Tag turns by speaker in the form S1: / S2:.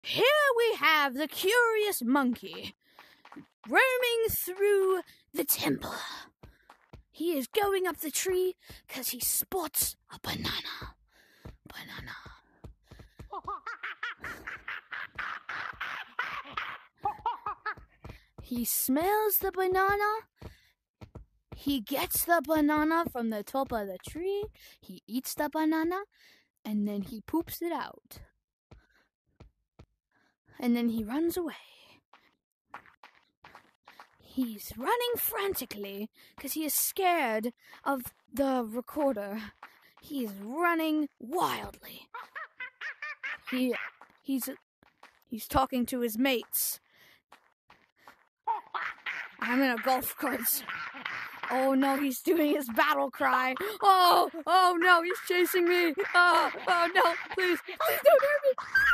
S1: Here we have the curious monkey roaming through the temple. He is going up the tree because he spots a banana. He smells the banana. He gets the banana from the top of the tree. He eats the banana, and then he poops it out. And then he runs away. He's running frantically because he is scared of the recorder. He is running wildly. He's talking to his mates. I'm in a golf cart. Oh no, he's doing his battle cry. Oh no, he's chasing me. Oh no, please don't hurt me.